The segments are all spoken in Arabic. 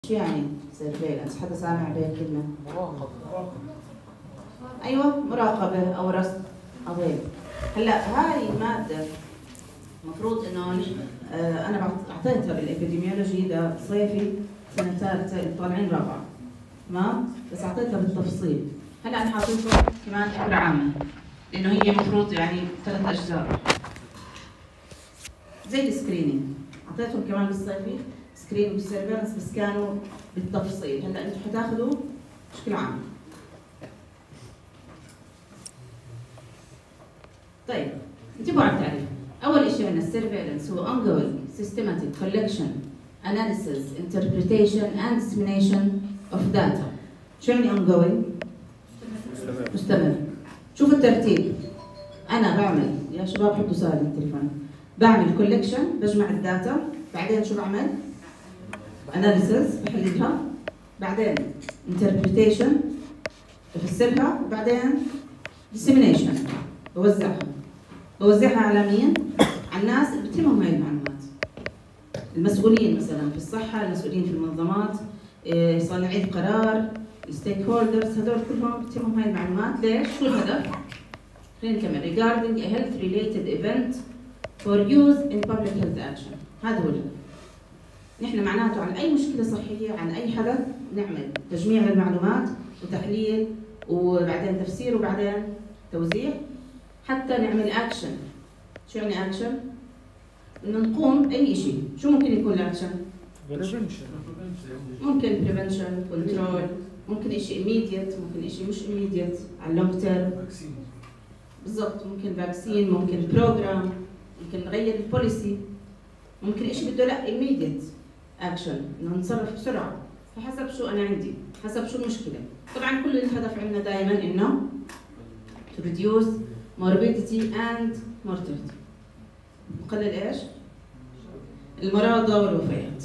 شو يعني سيرفيلانس؟ حدا سامع بهي الكلمة؟ مراقبة. أيوه مراقبة أو رصد أو هيك. هلا هاي مادة المفروض إنه أنا أعطيتها بالإبيديميولوجي لصيفي سنة ثالثة طالعين رابعة، تمام؟ بس أعطيتها بالتفصيل. هلا أنا حاطيتها كمان فكرة عامة لأنه هي المفروض يعني 3 أجزاء زي السكرينينج، أعطيتهم كمان بالصيفي سكرينينج وسيرفيلانس بس كانوا بالتفصيل. هلا أنتم حتاخذوا بشكل عام. طيب انتبهوا على التعريف. أول شيء عندنا السيرفيلانس هو ongoing systematic collection analysis interpretation and dissemination of data. شو يعني ongoing؟ مستمر. شوفوا الترتيب. أنا بعمل يا شباب حطوا سالب التليفون. بعمل كولكشن، بجمع الداتا، بعدين شو بعمل؟ اناليسيس، بحللها، بعدين انتربريتيشن، بفسرها، وبعدين ديسيمينيشن، بوزعها على مين؟ على الناس اللي بتهمهم هاي المعلومات. المسؤولين مثلا في الصحة، المسؤولين في المنظمات، صانعي القرار، الستيك هولدرز، هذول كلهم بتهمهم هاي المعلومات. ليش؟ شو الهدف؟ خلينا نكمل. regarding a health related event for use in public health action. هذا هو الهدف. نحن معناته عن أي مشكلة صحية، عن أي حدث، نعمل تجميع للمعلومات وتحليل وبعدين تفسير وبعدين توزيع حتى نعمل أكشن. شو يعني أكشن؟ إنه نقوم أي شيء. شو ممكن يكون الأكشن؟ ممكن prevention، control، ممكن شيء immediate، ممكن شيء مش immediate على long term. بالضبط، ممكن فاكسين، ممكن بروجرام، ممكن نغير البوليسي، ممكن شيء بده لا immediate action، إنه نتصرف بسرعة، فحسب شو أنا عندي، حسب شو المشكلة. طبعاً كل الهدف عندنا دائماً إنه to reduce morbidity and mortality. نقلل إيش؟ المرضى والوفيات.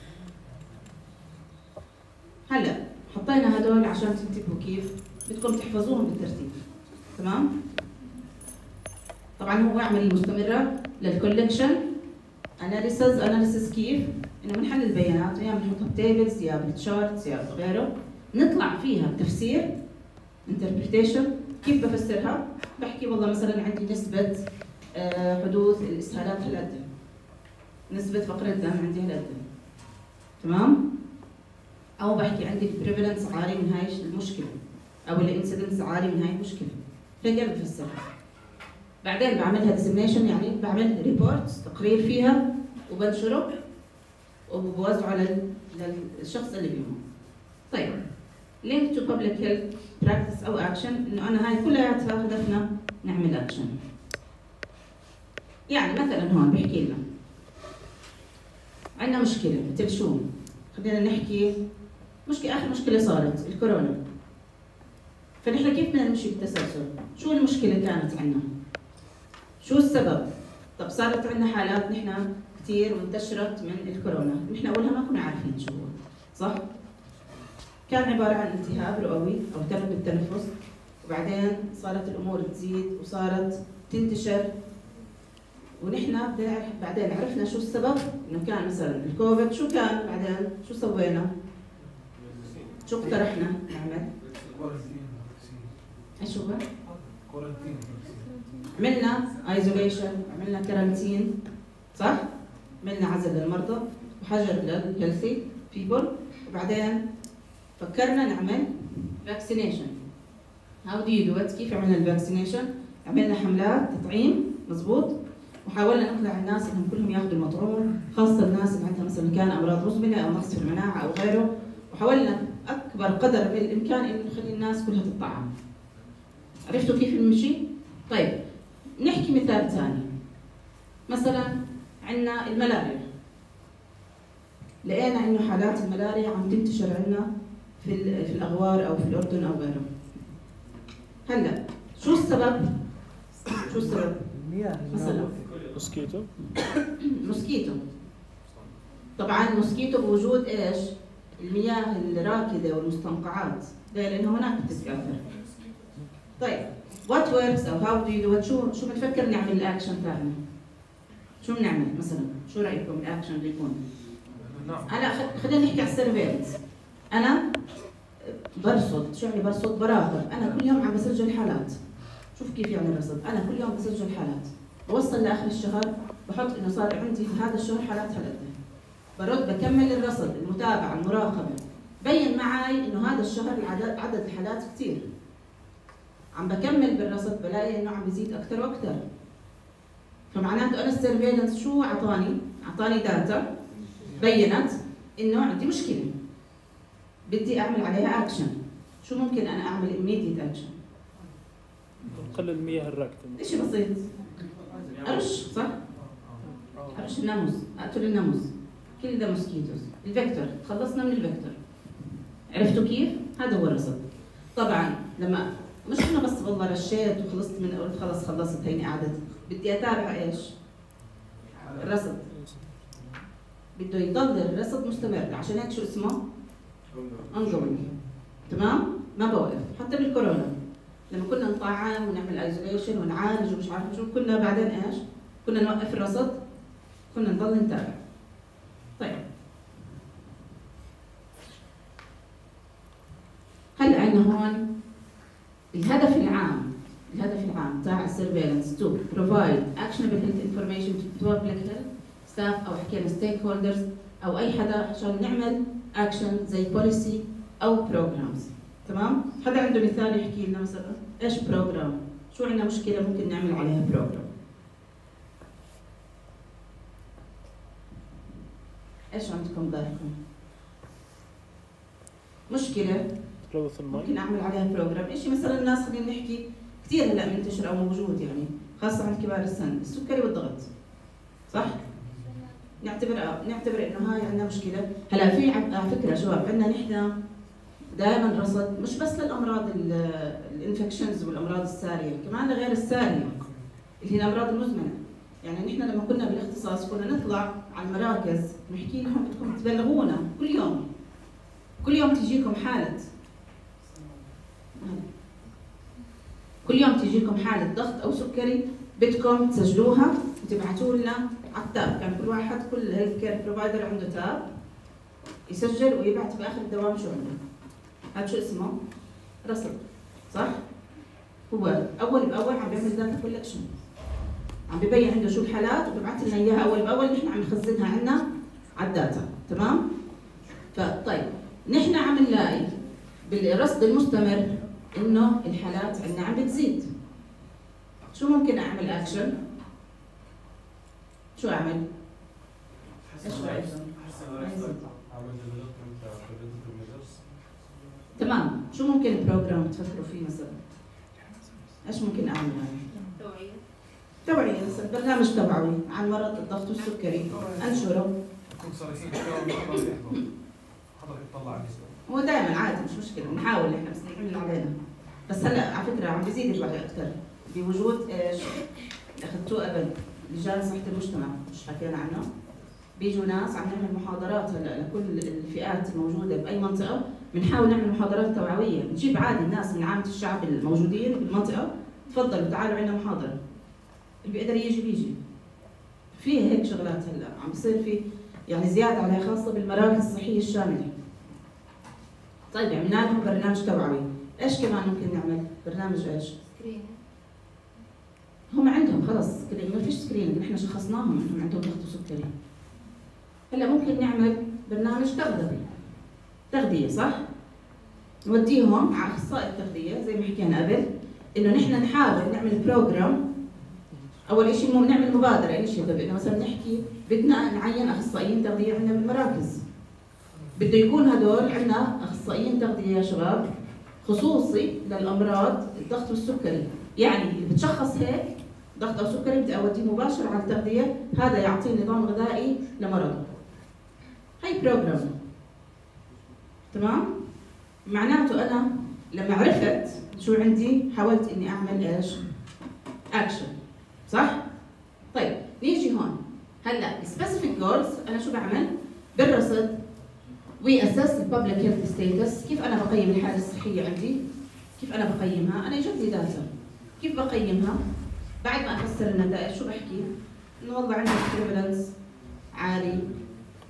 هلا حطينا هدول عشان تنتبهوا كيف بدكم تحفظوهم بالترتيب، تمام؟ طبعاً هو عملية مستمرة للكولكشن اناليسيس كيف؟ انه بنحلل البيانات يا بنحطها بتيبلز يا بالتشارتس يا غيره، نطلع فيها بتفسير انتربريتيشن. كيف بفسرها؟ بحكي والله مثلا عندي نسبة حدوث الاسهالات هالقد، نسبة فقر الدم عندي هالقد، تمام؟ او بحكي عندي البريفالنس عالي من هاي المشكلة او الانسيدنس عالي من هاي المشكلة، هيك بفسرها. بعدين بعملها ديسيمينيشن، يعني بعمل ريبورتس تقرير فيها وبنشره وبوزعه للشخص اللي بيهم. طيب link to public health practice او action، انه انا هاي كلها هدفنا نعمل اكشن. يعني مثلا هون بحكي لنا عندنا مشكله مثل شو؟ خلينا نحكي مشكله، اخر مشكله صارت الكورونا. فنحن كيف بدنا نمشي بالتسلسل؟ شو المشكله كانت عندنا؟ شو السبب؟ طب صارت عندنا حالات نحن كثير وانتشرت من الكورونا، نحن اولها ما كنا عارفين شو هو، صح؟ كان عباره عن التهاب رئوي او التهاب بالتنفس، وبعدين صارت الامور تزيد وصارت تنتشر، ونحن بعدين عرفنا شو السبب، انه كان مثلا الكوفيد. شو كان بعدين؟ شو سوينا؟ شو اقترحنا نعمل؟ ايش هو؟ عملنا ايزوليشن، عملنا كارانتين، صح؟ عملنا عزل للمرضى وحجر للهيلثي بيبل، وبعدين فكرنا نعمل فاكسينيشن. هاو دو يو دو ات؟ كيف عملنا الفاكسينيشن؟ عملنا حملات تطعيم، مضبوط، وحاولنا نقنع الناس انهم كلهم ياخذوا المطعوم، خاصه الناس اللي عندها مثلا كان امراض مزمنه او نقص في المناعه او غيره، وحاولنا اكبر قدر بالامكان انه نخلي الناس كلها تطعم. عرفتوا كيف نمشي؟ طيب نحكي مثال ثاني، مثلا عندنا الملاريا. لقينا انه حالات الملاريا عم تنتشر عندنا في الاغوار او في الاردن او غيره. هلا شو السبب؟ شو السبب؟ مثلا موسكيتو. طبعا موسكيتو بوجود ايش؟ المياه الراكده والمستنقعات، لانه هناك بتتكاثر. طيب وات وركس او هاو دو يو دو؟ شو بنفكر نعمل الاكشن تاعنا؟ شو بنعمل مثلا؟ شو رايكم الاكشن اللي يكون؟ انا خلينا نحكي على السيرفيلنس. انا برصد، شو يعني برصد؟ براقب. انا كل يوم عم بسجل حالات. شوف كيف يعني الرصد، انا كل يوم بسجل حالات، بوصل لاخر الشهر بحط انه صار عندي في هذا الشهر حالات هالقد، برد بكمل الرصد، المتابعه، المراقبه، بين معي انه هذا الشهر عدد الحالات كثير، عم بكمل بالرصد بلاقي انه عم بيزيد اكثر واكثر. فمعناته انا السيرفيلنس شو اعطاني داتا بينت انه عندي مشكله بدي اعمل عليها اكشن. شو ممكن انا اعمل immediate اكشن؟ نقلل المياه الراكده. شيء بسيط، ارش، صح؟ ارش الناموس، اقتل الناموس، كل ده موسكيتوس. الفيكتور، تخلصنا من الفيكتور. عرفتوا كيف؟ هذا هو الرصد. طبعا لما مش انه بس والله رشيت وخلصت من قلت خلص خلصت هيني قعدت، بدي اتابع ايش؟ الرصد. بده يضل الرصد مستمر، عشان هيك شو اسمه؟ ongoing. تمام؟ ما بوقف، حتى بالكورونا لما كنا نطعم ونعمل ايزوليشن ونعالج ومش عارفه شو، كنا بعدين ايش؟ كنا نوقف الرصد، كنا نضل نتابع. طيب هلا عندنا هون الهدف العام تاع السيرفيلنس تو بروفايد actionable health information to public health staff او حكينا ستيك هولدرز او اي حدا عشان نعمل اكشن زي بوليسي او بروجرامز. تمام؟ حدا عنده مثال يحكي لنا مثلا ايش بروجرام؟ شو عندنا مشكله ممكن نعمل عليها بروجرام؟ ايش عندكم بالكم؟ مشكله ممكن اعمل عليها بروجرام، شيء مثلا الناس خلينا نحكي كثير هلا منتشر او موجود يعني خاصه عند كبار السن، السكري والضغط. صح؟ نعتبر انه هاي عندنا مشكله. هلا في على فكره شباب عندنا نحن دائما رصد مش بس للامراض الانفكشنز والامراض الساريه، كمان لغير الساريه اللي هي الامراض المزمنه. يعني نحن لما كنا بالاختصاص كنا نطلع على المراكز نحكي لهم بدكم تبلغونا كل يوم تجيكم حاله، كل يوم تجيكم حاله ضغط او سكري، بدكم تسجلوها وتبعتوا لنا على التاب. كان كل واحد، كل هيلث كير بروفايدر عنده تاب يسجل ويبعت باخر الدوام شو عنده. هذا شو اسمه؟ رصد. صح؟ هو اول باول عم بيعمل داتا كولكشن، عم ببين عنده شو الحالات وببعث لنا اياها اول باول، نحن عم نخزنها عندنا على الداتا. تمام؟ فطيب نحن عم نلاقي بالرصد المستمر انه الحالات عندنا عم بتزيد. شو ممكن اعمل اكشن؟ شو اعمل؟ ايش رايكم؟ تمام، شو ممكن البروجرام تفكروا فيه مثلا؟ ايش ممكن اعمل؟ توعية مثلا، برنامج توعوي عن مرض الضغط والسكري انشره. هو دائما عادي مش مشكلة، بنحاول احنا بس نعمل علينا. بس هلا على فكرة عم بيزيد الوعي اكثر بوجود ايش؟ اخذتوه قبل لجان صحة المجتمع، مش حكينا عنه؟ بيجوا ناس عم نعمل محاضرات هلا لكل الفئات الموجودة بأي منطقة، بنحاول نعمل محاضرات توعوية، بنجيب عادي الناس من عامة الشعب الموجودين بالمنطقة، تفضلوا تعالوا عندنا محاضرة. اللي بيقدر يجي بيجي. في هيك شغلات هلا عم بصير في يعني زيادة عليها خاصة بالمراكز الصحية الشاملة. طيب عملنا لهم برنامج توعوي، ايش كمان ممكن نعمل؟ برنامج ايش؟ سكرينينج. هم عندهم خلص سكرينينج، ما فيش سكرينينج، نحن شخصناهم انهم عندهم ضغط وسكري. هلا ممكن نعمل برنامج تغذية، صح؟ نوديهم على اخصائي التغذية زي ما حكينا قبل، انه نحن نحاول نعمل بروجرام. اول شيء نعمل مبادرة انيشيتيف، انه مثلا نحكي بدنا نعين اخصائيين تغذية عندنا بالمراكز. بده يكون هدول عندنا اخصائيين تغذية يا شباب خصوصي للامراض الضغط والسكري، يعني اللي بتشخص هيك ضغط او سكري بدي اوديه مباشر على التغذية، هذا يعطيه نظام غذائي لمرضه. هي بروجرام. تمام؟ معناته انا لما عرفت شو عندي حاولت اني اعمل ايش؟ اكشن. صح؟ طيب نيجي هون. هلا سبيسيفيك جولز انا شو بعمل؟ بالرصد وي اسس الببليك هيلث ستيتس، كيف انا بقيم الحاله الصحيه عندي؟ كيف انا بقيمها؟ انا اجت لي داتا. كيف بقيمها؟ بعد ما افسر النتائج شو بحكي؟ انه والله عندك بريفالنس عالي،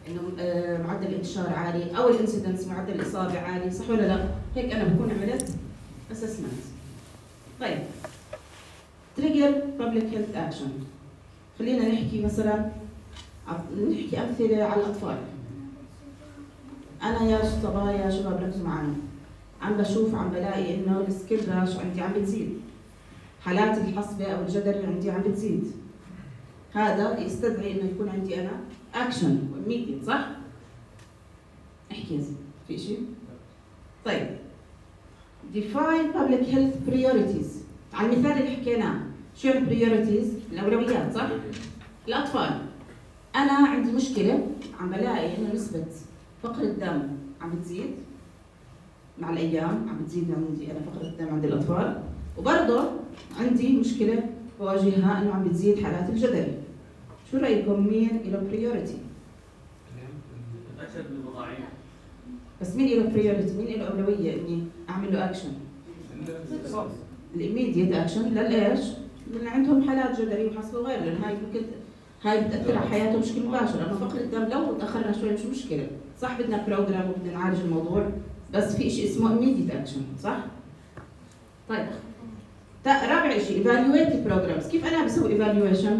انه معدل الانتشار عالي او الانسيدنس معدل الاصابه عالي، صح ولا لا؟ هيك انا بكون عملت اسسمنت. طيب تريجر بابليك هيلث اكشن، خلينا نحكي مثلا نحكي امثله على الاطفال. انا يا صبايا شباب ركزوا معنا، عم بشوف عم بلاقي انه السكيل راش عندي عم بتزيد، حالات الحصبه او الجدري عندي عم بتزيد. هذا يستدعي انه يكون عندي انا اكشن immediate، صح؟ احكي يا زين، في شيء؟ طيب define public health priorities. على المثال اللي حكيناه، شو يعني priorities؟ الاولويات، صح؟ الاطفال. انا عندي مشكله، عم بلاقي انه نسبه فقر الدم عم بتزيد مع الايام، عم بتزيد عندي انا فقر الدم عند الاطفال، وبرضه عندي مشكله بواجهها انه عم بتزيد حالات الجدري. شو رايكم مين له بريورتي؟ اكثر من المضاعيف. بس مين له بريورتي؟ مين له اولويه اني اعمل له اكشن؟ الاميديت اكشن للايش؟ اللي عندهم حالات جدري وحصبه وغيره، لان هاي بتاثر على حياتهم بشكل مباشر. اما فقر الدم لو تاخرنا شوي مش مشكله، صح بدنا بروجرام وبدنا نعالج الموضوع، بس في شيء اسمه immediate action، صح؟ طيب رابع شيء evaluate programs. كيف انا بسوي evaluation؟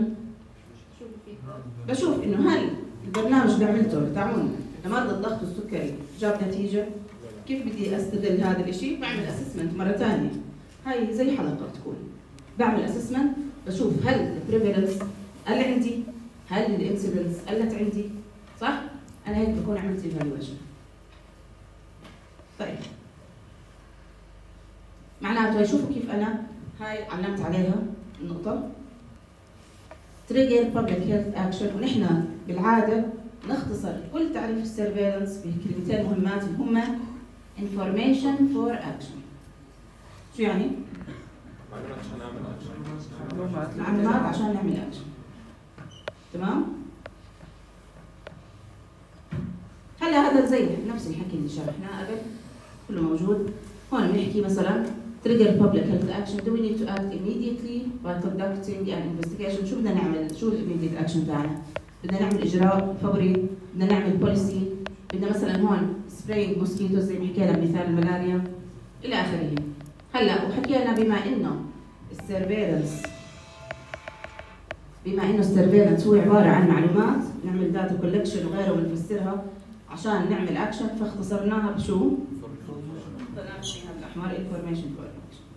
بشوف انه هل البرنامج اللي عملته لتعاون لمرضى الضغط والسكري جاب نتيجه؟ كيف بدي استغل هذا الشيء؟ بعمل اسسمنت مره ثانيه، هاي زي حلقه بتكون، بعمل اسسمنت بشوف هل البريفالنس قل عندي؟ هل الانسيدنس قلت عندي؟ صح؟ انا هيك بكون عملت evaluation. طيب معناته شوفوا كيف انا هاي علمت عليها النقطه تريجر بابليك هيلث اكشن. ونحن بالعاده نختصر كل تعريف السيرفيلانس بكلمتين مهمات اللي هما information for action. شو يعني؟ معلومات عشان نعمل اكشن. تمام؟ هلا هذا زي نفس الحكي اللي شرحناه قبل، كله موجود. هون بنحكي مثلا trigger public health action. Do we need to act immediately by conducting an investigation؟ شو بدنا نعمل؟ شو immediate action تاعنا؟ بدنا نعمل اجراء فوري، بدنا نعمل بوليسي، بدنا مثلا هون spraying mosquitoes زي ما حكينا بمثال الملاريا الى اخره. هلا وحكينا بما انه السيرفيلانس هو عباره عن معلومات، نعمل داتا كولكشن وغيره ونفسرها عشان نعمل اكشن، فاختصرناها بشو؟ اختصرناها بالشيء هذا الاحمر information for action.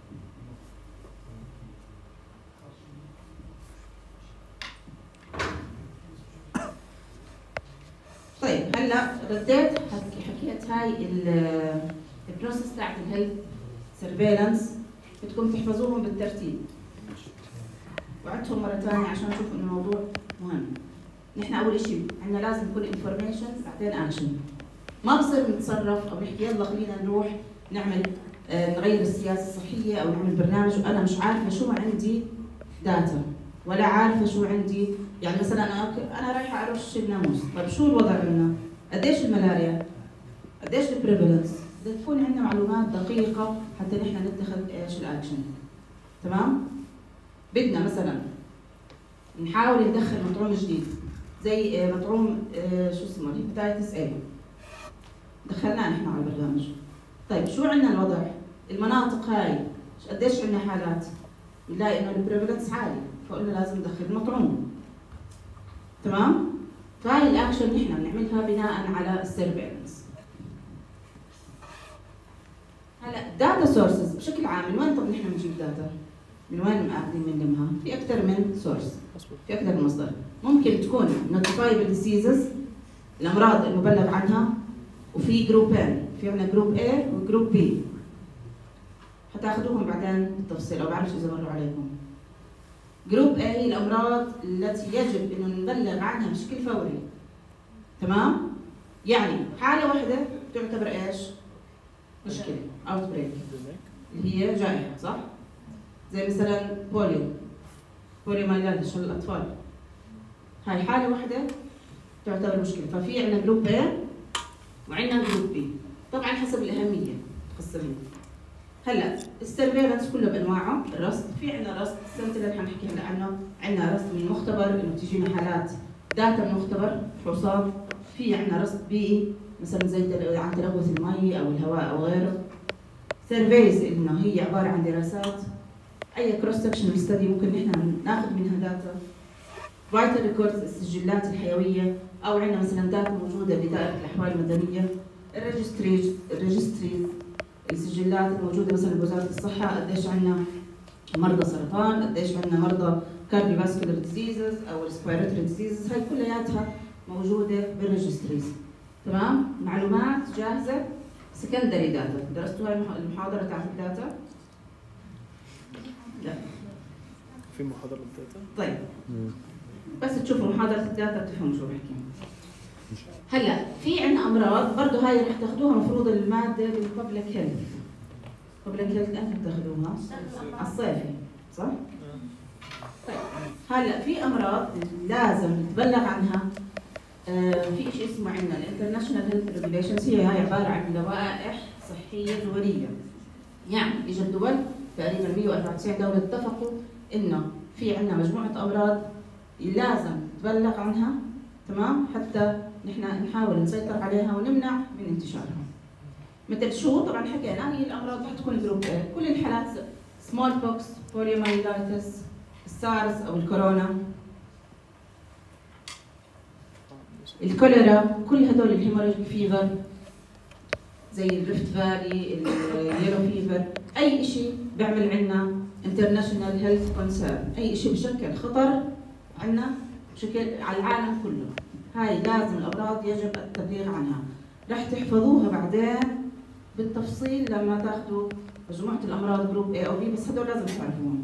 طيب هلا رديت حكيت هاي البروسيس تاعت الهيلث سيرفيلانس، بدكم تحفظوهم بالترتيب. وعدتهم مرة ثانية عشان نشوف انه الموضوع مهم. نحن أول شيء عندنا لازم يكون انفورميشن بعدين اكشن. ما بصير نتصرف أو نحكي يلا خلينا نروح نعمل نغير السياسة الصحية أو نعمل برنامج وأنا مش عارفة شو عندي داتا ولا عارفة شو عندي. يعني مثلا أنا رايحة أرش الناموس، طيب شو الوضع عندنا؟ قديش الملاريا؟ قديش البريفالنس؟ بدها تكون عندنا معلومات دقيقة حتى نحن نتخذ ايش الأكشن. تمام؟ بدنا مثلا نحاول ندخل مطعوم جديد زي مطعوم شو اسمه هيباتايتس اي، دخلناه نحن على البرنامج. طيب شو عندنا الوضع؟ المناطق هاي قديش عندنا حالات؟ بنلاقي انه البريفالنس عالي، فقلنا لازم ندخل المطعوم. تمام؟ فهاي الاكشن نحن بنعملها بناء على السيرفيلانس. هلا داتا سورسز بشكل عام، من وين طب نحن بنجيب داتا؟ من وين قاعدين بنلمها؟ في أكثر من سورس، في أكثر من مصدر. ممكن تكون notifiable diseases الأمراض المبلغ عنها، وفي جروبين، في عندنا جروب A وجروب B. حتاخذوهم بعدين بالتفصيل أو بعرفش إذا مروا عليكم. جروب A هي الأمراض التي يجب إنه نبلغ عنها بشكل فوري. تمام؟ يعني حالة واحدة تعتبر إيش؟ مشكلة، outbreak اللي هي جائحة، صح؟ زي مثلا بوليو مايلادش للاطفال، هاي حاله واحده تعتبر مشكله. ففي عندنا جروب A وعندنا جروب B، طبعا حسب الاهميه مقسمين. هلا السيرفيلانس كله بانواعه، الرصد في عندنا رصد السنتين اللي حنحكي هلا عنه، عندنا رصد من مختبر انه تجينا حالات داتا من مختبر فحوصات في عندنا رصد بيئي مثلا زي عن تلوث المي او الهواء او غيره. سيرفيز انه هي عباره عن دراسات، اي كروس سكشن ستدي ممكن نحن ناخذ منها داتا. فايتال ريكوردز السجلات الحيويه، او عندنا مثلا داتا موجوده بدائره الاحوال المدنيه. الريجستريز السجلات الموجوده مثلا بوزاره الصحه، قديش عندنا مرضى سرطان، قديش عندنا مرضى كارديوفاسكولار ديزيزز او ريسبيراتوري ديزيزز، هاي كلياتها موجوده بالريجستريز. تمام؟ معلومات جاهزه. سكندري داتا، درستوا هاي المحاضره تاعت الداتا؟ لا. في محاضرة الداتا؟ طيب. بس تشوفوا محاضره الداتا بتفهموا شو بحكي. هلا في عندنا امراض برضه هاي رح تاخذوها مفروض الماده بالببليك هيلث. ببليك هيلث امتى بتاخذوها؟ على الصيفي، صح؟ طيب هلا في امراض لازم نتبلغ عنها. في شيء اسمه عندنا الانترناشونال هيلث ريجوليشنز، هي هاي عباره عن لوائح صحيه دوليه. يعني اجى الدول تقريبا 194 دوله اتفقوا انه في عندنا مجموعه امراض لازم نتبلغ عنها، تمام؟ حتى نحن نحاول نسيطر عليها ونمنع من انتشارها. مثل شو؟ طبعا حكينا هي الامراض رح تكون جروب A، كل الحالات سمول بوكس، بوليومايلايتس، السارس او الكورونا، الكوليرا، كل هدول الهيموريج فيفر زي الريفت فالي، اليلو فيفر، اي شيء بيعمل عندنا انترناشونال هيلث كونسيرن، اي شيء بشكل خطر عندنا بشكل على العالم كله. هاي لازم الامراض يجب التبليغ عنها. رح تحفظوها بعدين بالتفصيل لما تاخذوا مجموعه الامراض جروب A او B، بس هدول لازم تعرفوهم.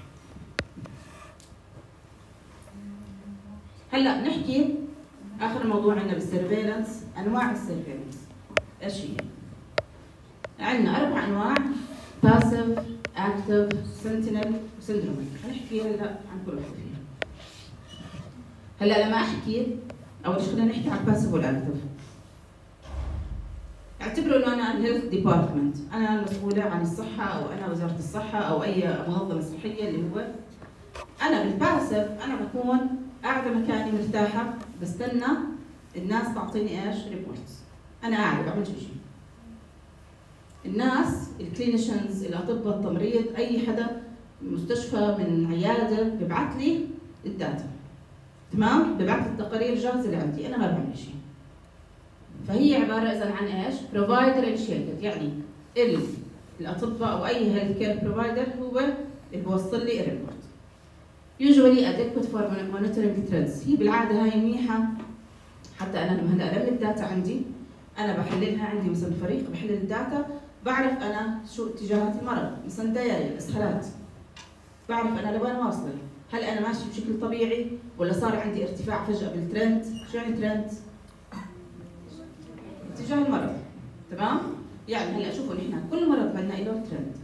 هلا نحكي اخر موضوع عندنا بالسيرفيلانس، انواع السيرفيلانس. ايش هي؟ عندنا 4 انواع: باسيف، اكتف، سنتينل، وسندروميك. حنحكي هلا عن كل واحده فيها. هلا لما احكي اول شيء خلينا نحكي عن الباسيف والاكتف. اعتبروا انه انا الهيلث ديبارتمنت، انا المسؤوله عن الصحه او انا وزاره الصحه او اي منظمه صحيه اللي هو انا بالباسيف انا بكون قاعده مكاني مرتاحه بستنى الناس تعطيني ايش؟ ريبورتس. انا قاعده بعمل شيء. الناس الكلينيشنز، الاطباء، التمريض، اي حدا مستشفى من عياده ببعث لي الداتا. تمام؟ ببعث لي التقارير جاهزه لعندي، انا ما بعمل شيء. فهي عباره اذا عن ايش؟ بروفايدر انيشيتد، يعني الاطباء او اي هيلث كير بروفايدر هو اللي بوصل لي الريبورت. usually adequate for monitoring trends. هي بالعاده هاي منيحه حتى انا لما هلا الم الداتا عندي انا بحللها، عندي مثلا فريق بحلل الداتا، بعرف انا شو اتجاهات المرض، مثلا دايري الاسهالات، بعرف انا لوين واصله، هل انا ماشي بشكل طبيعي ولا صار عندي ارتفاع فجاه بالترند؟ شو يعني ترند؟ اتجاه المرض. تمام؟ يعني هلا شوفوا نحن كل مرض عندنا له ترند.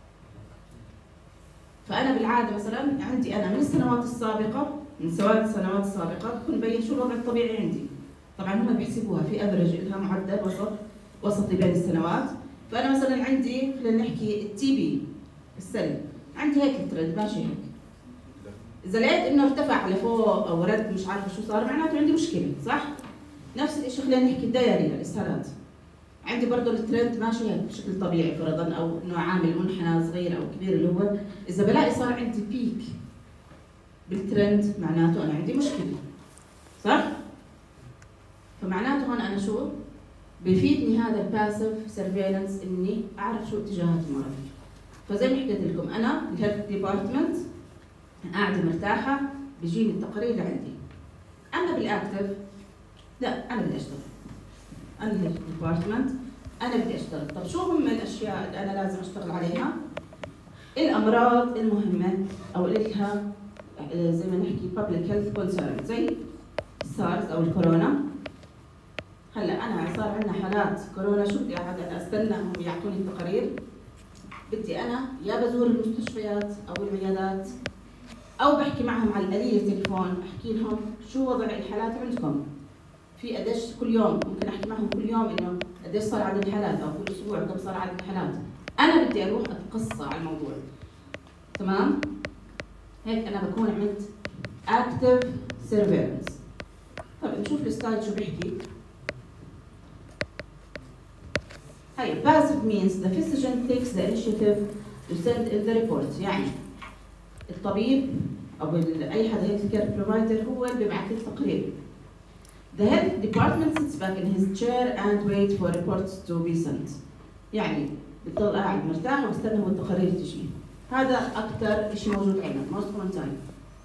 فانا بالعاده مثلا عندي انا من السنوات السابقه، من السنوات السابقه بكون مبين شو الوضع الطبيعي عندي. طبعا هم بيحسبوها في افرج لها معدل وسطي بين السنوات. فانا مثلا عندي خلينا نحكي التي بي السل، عندي هيك الترند ماشي هيك. اذا لقيت انه ارتفع لفوق او رد مش عارفه شو صار، معناته عندي مشكله، صح؟ نفس الشيء خلينا نحكي الدايريا الاسهالات، عندي برضه الترند ماشي هيك بشكل طبيعي فرضا، او انه عامل منحنى صغير او كبير اللي هو اذا بلاقي صار عندي بيك بالترند معناته انا عندي مشكله، صح؟ فمعناته هون انا شو؟ بيفيدني هذا الباسيف سيرفيلانس اني اعرف شو اتجاهات المرض. فزي ما حكيت لكم انا الهيلث ديبارتمنت قاعده مرتاحه بيجيني التقارير لعندي. اما بالاكتف لا، انا بدي اشتغل. انا الهيلث ديبارتمنت انا بدي اشتغل. طب شو هم الاشياء اللي انا لازم اشتغل عليها؟ الامراض المهمه او اللي لها زي ما نحكي public health concern زي السارس او الكورونا. هلا انا صار عندنا حالات كورونا، شو بدي قاعد استناهم يعطوني التقارير؟ بدي انا يا بزور المستشفيات او العيادات او بحكي معهم على الآلية التليفون، احكي لهم شو وضع الحالات عندكم. في قديش كل يوم ممكن احكي معهم كل يوم انه قديش صار عدد الحالات، او كل اسبوع كم صار عدد الحالات. انا بدي اروح اتقصى على الموضوع. تمام؟ هيك انا بكون عملت active surveillance. طيب نشوف السلايد شو بيحكي. هي passive means the physician takes the initiative to send in the report. يعني الطبيب او اي حدا هيلث كير بروفايدر هو اللي بيبعث التقرير. The health department sits back in his chair and wait for reports to be sent. يعني بتضل قاعد مرتاح واستنى هو التقارير تجي. هذا أكثر شيء موجود عندنا most common time.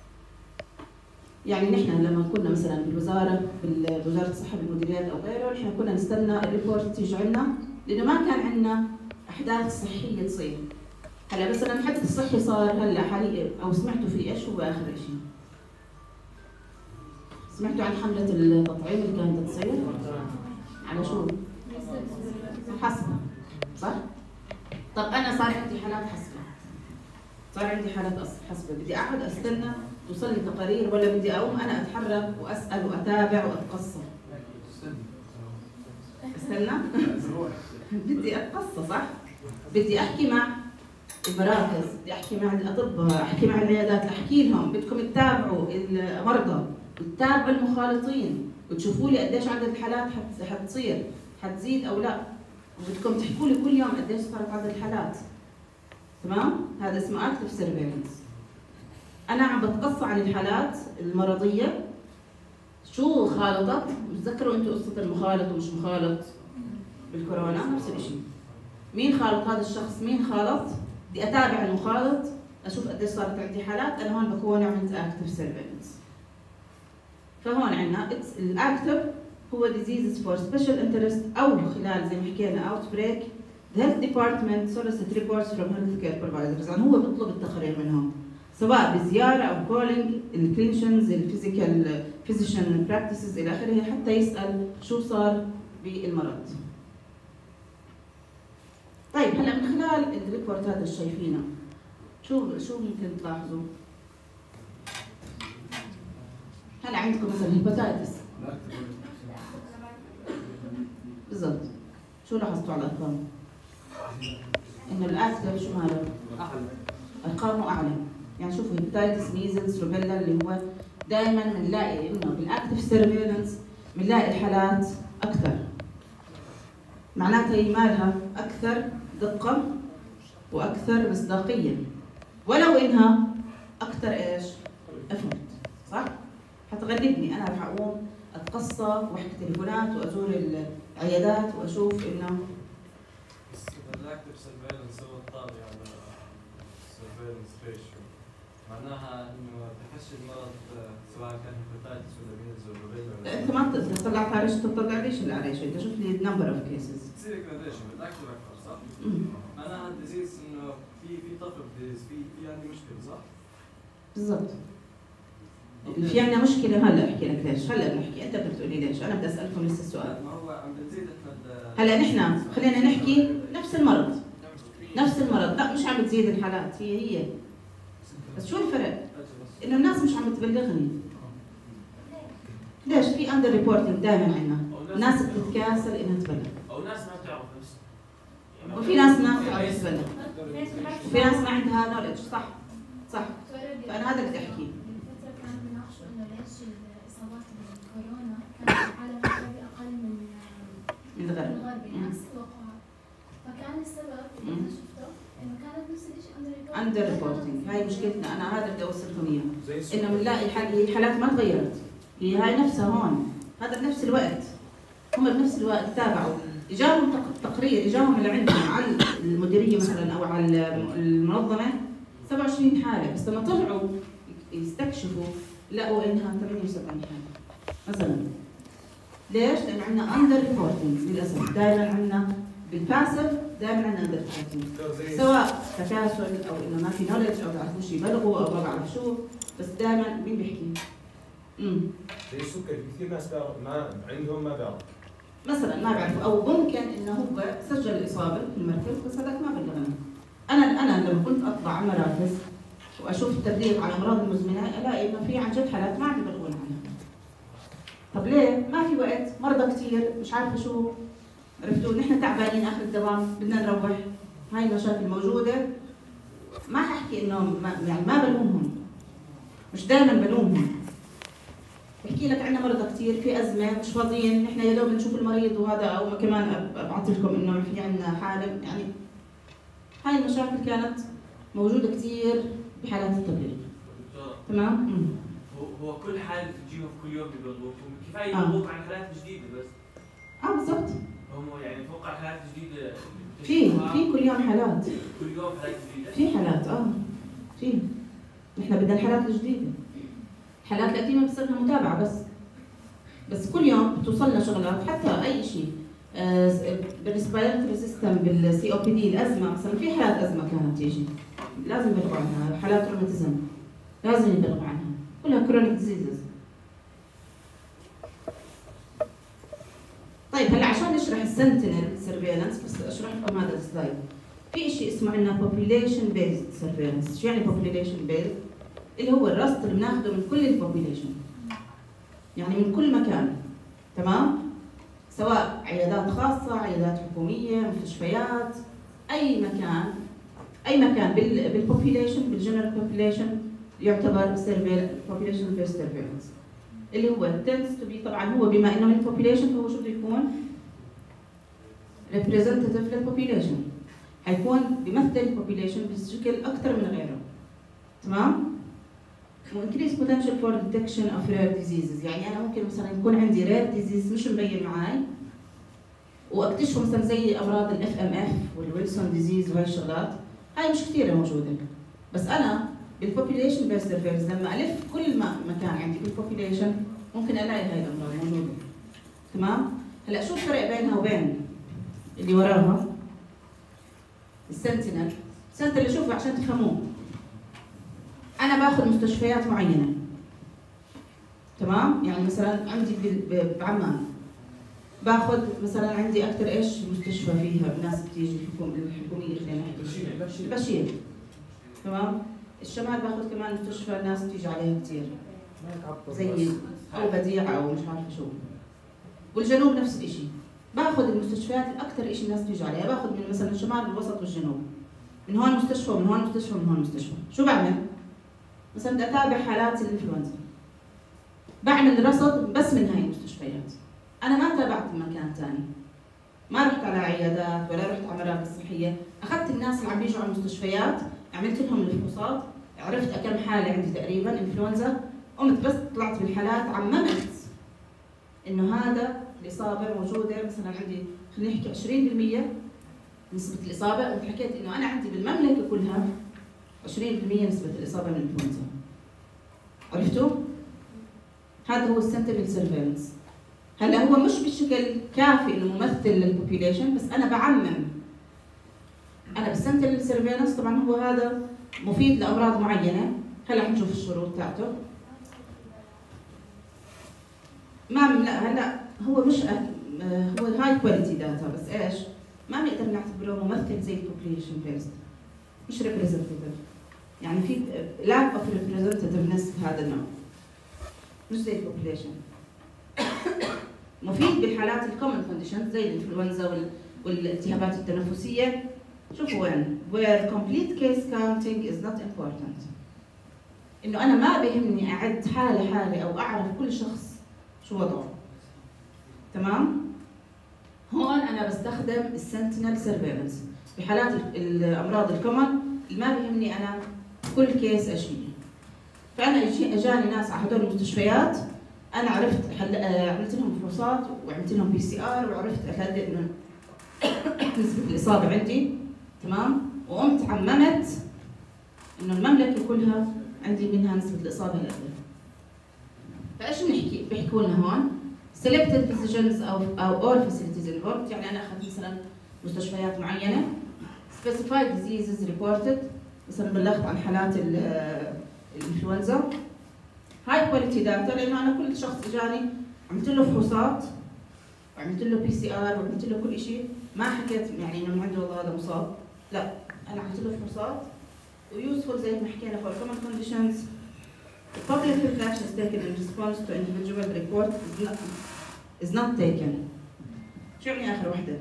يعني نحن لما كنا مثلا بالوزارة بوزارة الصحة بالمديريات أو غيره، نحن كنا نستنى الريبورت تيجي عنا لأنه ما كان عندنا أحداث صحية تصير. هلا مثلا الحدث الصحي صار هلا حاليا أو سمعتوا فيه إيش هو آخر شيء؟ سمعتوا عن حملة التطعيم اللي كانت تصير؟ على شو؟ حسبة، صح؟ طب أنا صار عندي حالات حسبة، صار عندي حالات حسبة، بدي أقعد أستنى توصل لي تقارير ولا بدي أقوم أنا أتحرك وأسأل وأتابع وأتقصى؟ استنى؟ بدي أتقصى، صح؟ بدي أحكي مع المراكز، بدي أحكي مع الأطباء، أحكي مع العيادات، أحكي لهم بدكم تتابعوا المرضى وتتابعوا المخالطين وتشوفوا لي قديش عدد الحالات حتصير، حتزيد أو لا، وبدكم تحكوا لي كل يوم قديش صارت عدد الحالات. تمام؟ هذا اسمه اكتف سيرفيلنس. انا عم بتقصى عن الحالات المرضيه، شو خالطت، بتذكروا انتم قصه المخالط ومش مخالط بالكورونا، نفس الشيء. مين خالط هذا الشخص، مين خالط، بدي اتابع المخالط اشوف قديش صارت عندي حالات، انا هون بكون عملت اكتف سيرفيلنس. فهون عندنا الاكتف هو diseases for special interest او خلال زي ما حكينا outbreak. The health department solicits reports from healthcare providers. يعني هو بيطلب التقارير منهم سواء بزياره او كولينج الكلينشنز الفيزيكال physician practices الى اخره، حتى يسال شو صار بالمرض. طيب هلا من خلال الريبورتات اللي شايفينها شو ممكن تلاحظوا؟ هلا عندكم مثلا هيباتايتس بالضبط، شو لاحظتوا على الارقام؟ انه الاكتف شو ماله؟ ارقامه اعلى. يعني شوفوا هيباتايتس ميزلز روبيلا اللي هو دائما بنلاقي انه بالاكتف سيرفيلنس بنلاقي الحالات اكثر، معناتها هي مالها اكثر دقه واكثر مصداقيه، ولو انها اكثر ايش؟ افورت، صح؟ حتغلبني، انا رح اقوم اتقصى واحكي تليفونات وازور العيادات واشوف انه بس الاكتف سيرفيلنس هو الطاغي على سيرفيلنس ريشيو، معناها انه تحشي المرض سواء كان هيباتايتس ولا ميلز ولا روبيلا ولا انت ما طلعت على ريش، تطلع ليش العريش؟ انت شوف لي النمبر اوف كيسز تصير جراديشن بالاكتف اكثر، صح؟ معناها الديزيز انه في طفل ديزيز في عندي مشكله، صح؟ بالضبط. في عندنا مشكلة، هلا احكي لك ليش، هلا بنحكي، انت بتقولي ليش، انا بدي اسالكم لسه السؤال. ما هو عم بتزيد هلا نحن خلينا نحكي نفس المرض، لا مش عم بتزيد الحالات، هي بس شو الفرق؟ انه الناس مش عم بتبلغني. ليش؟ في اندر ريبورتنج دائما عندنا، ناس بتتكاسل انها تبلغ، او ناس ما بتعرف نفسها، وفي ناس ما بتعرف تبلغ، وفي ناس ما عندها نولج، صح؟ فانا هذا اللي بدي احكيه. من الغرب بعكس التوقعات، فكان السبب اللي انا شفته انه كانت نفس الشيء اندر ريبورتنج. هاي مشكلتنا، انا هذا بدي اوصلكم اياه، انه بنلاقي الحالات ما تغيرت، هي هاي نفسها هون، هذا بنفس الوقت، هم بنفس الوقت تابعوا، اجاهم تقرير، اجاهم اللي عندهم على المديريه مثلا او على المنظمه 27 حاله، بس لما طلعوا يستكشفوا لقوا انها 78 حاله مثلا. ليش؟ لأن عندنا أندر ريبورتنج للأسف، دائما عندنا بالباسف دائما عندنا أندر ريبورتنج، سواء تكاسل أو إنه ما في نولج أو بيعرفوش يبلغوا أو ما بعرف شو، بس دائما مين بيحكي؟ زي السكري، في كثير ناس ما عندهم ما بيعرفوا. مثلا ما بيعرفوا، أو ممكن إنه هو سجل الإصابة في المركز بس هذاك ما بلغنا. أنا لما كنت أطلع على مراكز وأشوف التبليغ عن الأمراض المزمنة ألاقي إنه في عن جد حالات ما عم يبلغون عنها. طب ليه؟ ما في وقت، مرضى كثير، مش عارفه شو، عرفتوا؟ نحن تعبانين اخر الدوام، بدنا نروح، هاي المشاكل موجوده، ما ححكي انه يعني ما بلومهم، مش دائما بلومهم، بحكي لك عندنا مرضى كثير في ازمه مش فاضيين، نحن يا دوب نشوف المريض وهذا، او كمان ابعث لكم انه في عندنا حاله، يعني هاي المشاكل كانت موجوده كثير بحالات التبليغ. دكتور، تمام؟ هو كل حالة تجيهم كل يوم بيبلغوك، كفاية يبلغوك عن حالات جديدة بس. بالضبط. هم يعني فوق حالات جديدة في كل يوم حالات. كل يوم حالات جديدة. في حالات في. نحن بدنا الحالات الجديدة. الحالات القديمة بصير لها متابعة بس كل يوم بتوصلنا شغلات، حتى أي شيء بالريسبيراتوري سيستم، بالسي او بي دي، الأزمة مثلا، في حالات أزمة كانت تيجي لازم يبلغوا عنها، حالات روماتيزم لازم يبلغوا عنها، كلها كرونيك ديزيزز. طيب هلا عشان نشرح السنتينل سيرفيلانس بس اشرح لكم هذا السلايد. في شيء اسمه عندنا population based surveillance. شو يعني population based؟ اللي هو الرصد اللي بناخذه من كل البوبيليشن، يعني من كل مكان، تمام؟ سواء عيادات خاصة، عيادات حكومية، مستشفيات، أي مكان بالبوبيليشن، بالجنرال بوبيليشن يعتبر population based surveillance. اللي هو tends to be، طبعا هو بما انه من population فهو شو بده يكون؟ representative للpopulation، حيكون بيمثل البوبيليشن بشكل اكثر من غيره، تمام؟ increase potential for detection of rare diseases، يعني انا ممكن مثلا يكون عندي rare disease مش مبين معي واكتشفه مثلا زي امراض الاف ام اف والويلسون ديزيز وهي الشغلات، هاي مش كثيره موجوده، بس انا بالبوبيليشن بيست سيرفيس لما الف كل مكان عندي بالبوبيليشن ممكن الاقي هاي الامراض موجوده، تمام؟ هلا شو الفرق بينها وبين اللي وراها؟ السنتينل شوفوا عشان تفهموه. انا باخذ مستشفيات معينه، تمام؟ يعني مثلا عندي بعمان باخذ مثلا عندي اكثر ايش مستشفى فيها ناس بتيجي الحكوميه، خلينا نحكي بشير، تمام؟ الشمال باخذ كمان مستشفى الناس بتيجي عليها كثير زي او بديعه او مش عارفه شو، والجنوب نفس الشيء، باخذ المستشفيات الاكثر شيء الناس بتيجي عليها، باخذ من مثلا الشمال والوسط والجنوب، من هون مستشفى ومن هون مستشفى ومن هون مستشفى. شو بعمل؟ مثلا بدي اتابع حالات الانفلونزا، بعمل رصد بس من هاي المستشفيات، انا ما تابعت مكان ثاني، ما رحت على عيادات ولا رحت على مراكز صحيه، اخذت الناس اللي عم بيجوا على المستشفيات، عملت لهم الفحوصات، عرفت كم حاله عندي تقريبا انفلونزا، قمت بس طلعت بالحالات، عممت انه هذا الاصابه موجوده، مثلا عندي خلينا نحكي 20% نسبه الاصابه، قمت حكيت انه انا عندي بالمملكه كلها 20% نسبه الاصابه من الانفلونزا. عرفتوا؟ هذا هو السنتينل سيرفيلانس. هلا هو مش بشكل كافي انه ممثل للبوبيليشن، بس انا بعمم. انا بالسنتينل سيرفيلانس طبعا هو هذا مفيد لامراض معينه، هلا حنشوف الشروط تاعته. لا هلا هو مش هو هاي كواليتي داتا، بس ايش؟ ما بنقدر نعتبره ممثل زي البوبيليشن بيست، مش ريبريزنتيف، يعني في lack of representativeness بهذا النوع، مش زي البوبيليشن. مفيد بالحالات الكومن كونديشن زي الانفلونزا والالتهابات التنفسيه. شوفوا وين where complete case counting is not important، انه انا ما بيهمني اعد حاله او اعرف كل شخص شو وضعه، تمام؟ هون انا بستخدم السنتينل سيرفيلانس بحالات الامراض الكومن اللي ما بيهمني انا كل كيس ايش هي. فانا اجاني ناس على هدول المستشفيات، انا عرفت عملت لهم فحوصات وعملت لهم PCR وعرفت قد انه نسبه الاصابه عندي، تمام؟ وقمت عممت انه المملكه كلها عندي منها نسبه الاصابه الاقل. فايش بيحكوا لنا هون؟ selected physicians او all facilities involved، يعني انا اخذت مثلا مستشفيات معينه، specified diseases reported، مثلا بلغت عن حالات الانفلونزا، هاي كواليتي داتا، لانه انا كل شخص اجاني عملت له فحوصات وعملت له PCR وعملت له كل شيء، ما حكيت يعني انه من عنده والله هذا مصاب، لا انا عملت له فحوصات ويوسفول زي ما حكينا for common conditions. The public health actions taken in response to individual report is not taken. شو يعني آخر وحدة؟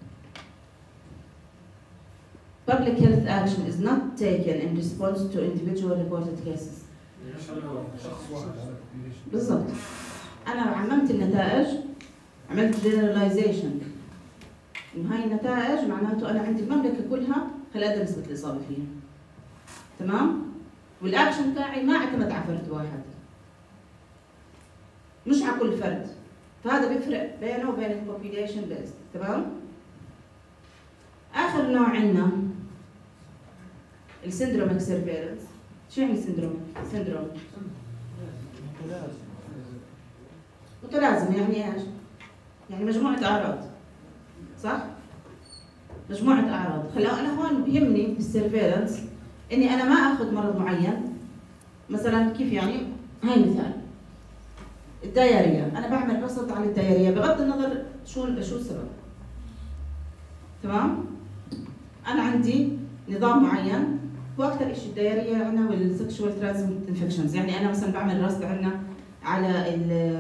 Public health action is not taken in response to individual reported cases. شخص واحد. بالضبط. انا عممت النتائج، عملت جنراليزيشن، انه هاي النتائج معناته انا عندي المملكه كلها هالقد نسبه الاصابه فيها. تمام؟ والاكشن تاعي ما اعتمد على فرد واحد، مش على كل فرد، فهذا بيفرق بينه وبين البوبيليشن بيست. تمام؟ اخر نوع عندنا السندروميك سيرفيلنس. شو يعني سندروميك؟ سندروم متلازم، يعني ايش؟ يعني مجموعة أعراض، صح؟ مجموعة أعراض. هلا أنا هون بيهمني بالسيرفيلنس إني أنا ما آخذ مرض معين، مثلا كيف يعني؟ هاي مثال الدايريا، أنا بعمل رصد على الدايريا بغض النظر شو السبب. تمام؟ أنا عندي نظام معين، هو أكثر شيء الدايريا عندنا والسكشوال ترانسميت انفكشنز، يعني أنا مثلا بعمل رصد عندنا على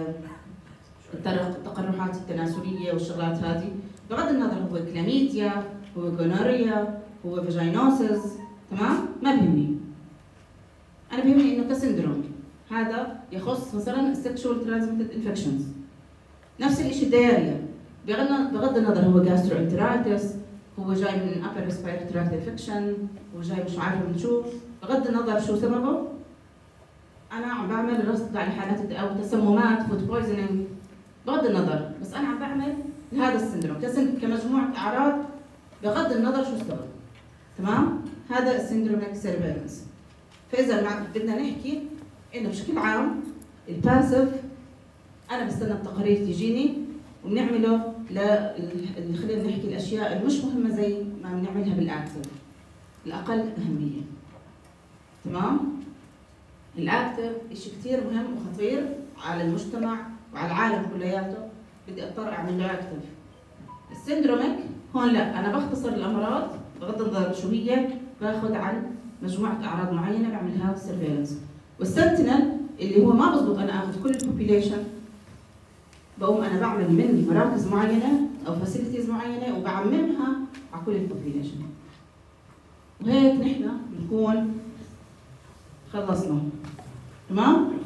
التقرحات التناسليه والشغلات هذه، بغض النظر هو كلاميديا، هو جونوريا، هو فاجينوسيس، تمام؟ ما بيهمني. انا بيهمني انه كسندروم هذا يخص مثلا السكشوال ترانسميتد انفكشنز. نفس الشيء الدياريا، بغض النظر هو جاستروانترايتس، هو جاي من upper respiratory tract infection، هو جاي مش عارفه من شو، بغض النظر شو سببه، انا عم بعمل رصد على حالات او تسممات، فود بويزنينج، بغض النظر، بس انا عم بعمل لهذا السندروم كمجموعه اعراض بغض النظر شو السبب. تمام؟ هذا السندروميك سيرفيلنس. فاذا بدنا نحكي انه بشكل عام الباسف انا بستنى التقارير تجيني وبنعمله خلينا نحكي الاشياء المش مهمه زي ما بنعملها بالاكتف، الاقل اهميه. تمام؟ الاكتف شيء كثير مهم وخطير على المجتمع وعلى العالم كلياته، بدي اضطر اعمل له اكتف. السندروميك هون لا، انا بختصر الامراض بغض النظر شو هي، باخذ عن مجموعه اعراض معينه بعملها سيرفيلنس. والسنتينل اللي هو ما بزبط انا اخذ كل البوبيليشن، بقوم انا بعمل من مراكز معينه او فاسيلتيز معينه وبعممها على كل البوبيليشن. وهيك نحن بنكون خلصنا. تمام؟